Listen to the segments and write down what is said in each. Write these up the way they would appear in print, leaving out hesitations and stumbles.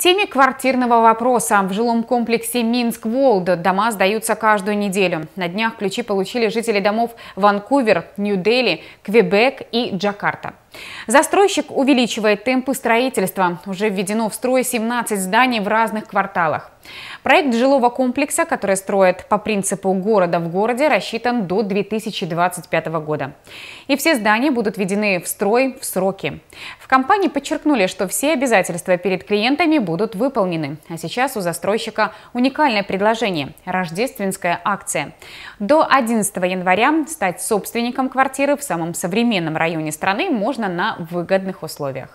теме квартирного вопроса. В жилом комплексе Минск-Волд дома сдаются каждую неделю. На днях ключи получили жители домов Ванкувер, Нью-Дели, Квебек и Джакарта. Застройщик увеличивает темпы строительства. Уже введено в строй 17 зданий в разных кварталах. Проект жилого комплекса, который строят по принципу города в городе, рассчитан до 2025 года. И все здания будут введены в строй в сроки. В компании подчеркнули, что все обязательства перед клиентами будут выполнены. А сейчас у застройщика уникальное предложение – рождественская акция. До 11 января стать собственником квартиры в самом современном районе страны можно на выгодных условиях.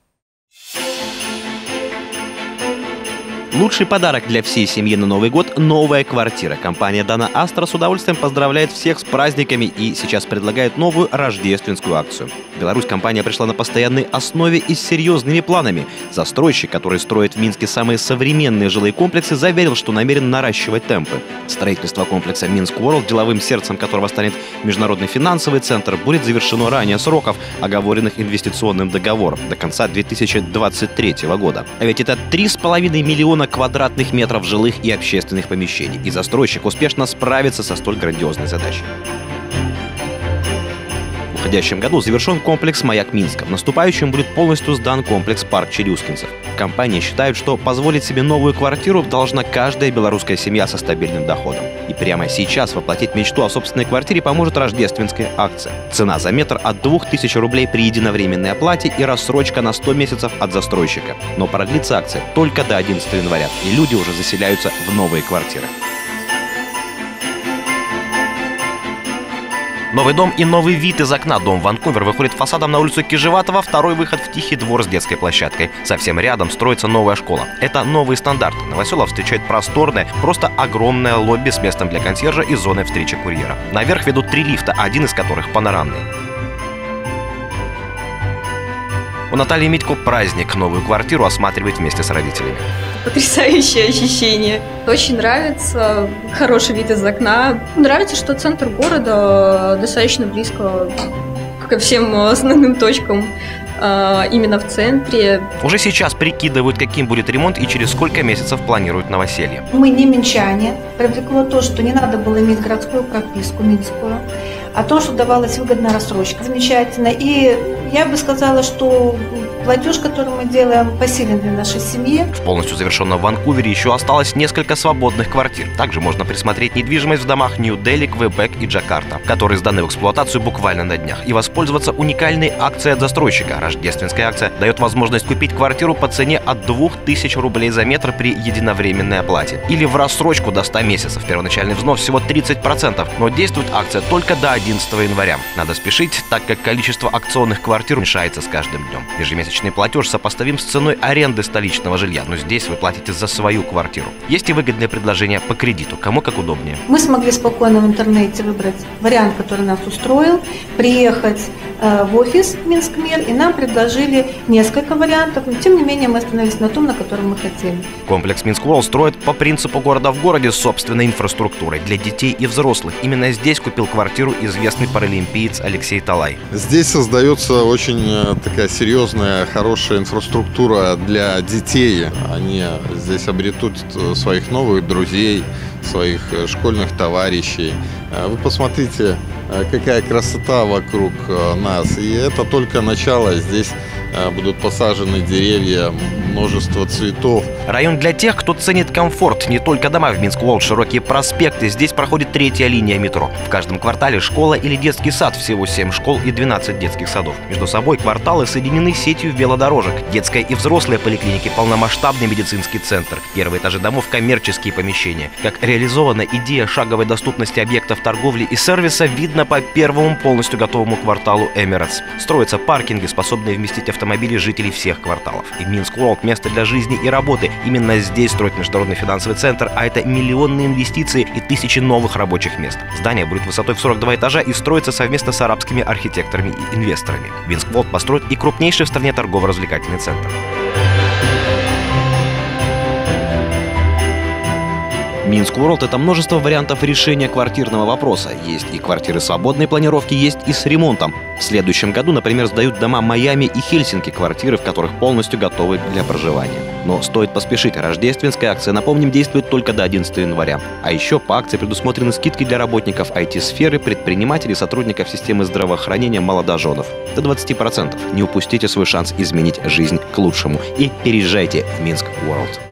Лучший подарок для всей семьи на Новый год – новая квартира. Компания Dana Astra с удовольствием поздравляет всех с праздниками и сейчас предлагает новую рождественскую акцию. В Беларусь компания пришла на постоянной основе и с серьезными планами. Застройщик, который строит в Минске самые современные жилые комплексы, заверил, что намерен наращивать темпы. Строительство комплекса Минск-Ворлд, деловым сердцем которого станет Международный финансовый центр, будет завершено ранее сроков, оговоренных инвестиционным договором, до конца 2023 года. А ведь это 3,5 миллиона квадратных метров жилых и общественных помещений. И застройщик успешно справится со столь грандиозной задачей. В уходящем году завершен комплекс «Маяк Минска». В наступающем будет полностью сдан комплекс «Парк Челюскинцев». Компании считают, что позволить себе новую квартиру должна каждая белорусская семья со стабильным доходом. И прямо сейчас воплотить мечту о собственной квартире поможет рождественская акция. Цена за метр от 2000 рублей при единовременной оплате и рассрочка на 100 месяцев от застройщика. Но продлится акция только до 11 января, и люди уже заселяются в новые квартиры. Новый дом и новый вид из окна. Дом Ванкувер выходит фасадом на улицу Кижеватова, второй выход в тихий двор с детской площадкой. Совсем рядом строится новая школа. Это новые стандарты. Новоселов встречает просторное, просто огромное лобби с местом для консьержа и зоной встречи курьера. Наверх ведут 3 лифта, один из которых панорамный. У Натальи Митько праздник. Новую квартиру осматривает вместе с родителями. Потрясающее ощущение. Очень нравится. Хороший вид из окна. Нравится, что центр города достаточно близко ко всем основным точкам. Именно в центре. Уже сейчас прикидывают, каким будет ремонт и через сколько месяцев планируют новоселье. Мы не минчане. Привлекло то, что не надо было иметь городскую прописку минскую, а то, что давалась выгодная рассрочка. Замечательно. И я бы сказала, что платеж, который мы делаем, посилен для нашей семьи. В полностью завершенном Ванкувере еще осталось несколько свободных квартир. Также можно присмотреть недвижимость в домах Нью-Дели, Квебек и Джакарта, которые сданы в эксплуатацию буквально на днях, и воспользоваться уникальной акцией от застройщика. Рождественская акция дает возможность купить квартиру по цене от 2000 рублей за метр при единовременной оплате. Или в рассрочку до 100 месяцев. Первоначальный взнос всего 30%, но действует акция только до 11 января. Надо спешить, так как количество акционных квартир уменьшается с каждым днем. Ежемесячный платеж сопоставим с ценой аренды столичного жилья, но здесь вы платите за свою квартиру. Есть и выгодные предложения по кредиту, кому как удобнее. Мы смогли спокойно в интернете выбрать вариант, который нас устроил, приехать в офис Минск-Мир, и нам предложили несколько вариантов, но тем не менее мы остановились на том, на котором мы хотели. Комплекс Минск-Ворлд строит по принципу города в городе с собственной инфраструктурой для детей и взрослых. Именно здесь купил квартиру известный паралимпиец Алексей Талай. Здесь создается очень такая серьезная, хорошая инфраструктура для детей. Они здесь обретут своих новых друзей, своих школьных товарищей. Вы посмотрите, какая красота вокруг нас. И это только начало. Здесь будут посажены деревья, множество цветов. Район для тех, кто ценит комфорт. Не только дома в Минск-Волд, широкие проспекты. Здесь проходит 3-я линия метро. В каждом квартале школа или детский сад. Всего 7 школ и 12 детских садов. Между собой кварталы соединены сетью велодорожек. Детская и взрослая поликлиники, полномасштабный медицинский центр. Первые этажи домов – коммерческие помещения. Как реализована идея шаговой доступности объектов торговли и сервиса, видно по первому полностью готовому кварталу Эмиратс. Строятся паркинги, способные вместить автомобили жителей всех кварталов. И Минск-Ворлд – место для жизни и работы. Именно здесь строит Международный финансовый центр, а это миллионные инвестиции и тысячи новых рабочих мест. Здание будет высотой в 42 этажа и строится совместно с арабскими архитекторами и инвесторами. Минск-Ворлд построит и крупнейший в стране торгово-развлекательный центр. Минск World — это множество вариантов решения квартирного вопроса. Есть и квартиры свободной планировки, есть и с ремонтом. В следующем году, например, сдают дома Майами и Хельсинки, квартиры, в которых полностью готовы для проживания. Но стоит поспешить. Рождественская акция, напомним, действует только до 11 января. А еще по акции предусмотрены скидки для работников IT-сферы, предпринимателей, сотрудников системы здравоохранения, молодоженов. До 20%. Не упустите свой шанс изменить жизнь к лучшему. И переезжайте в Минск World.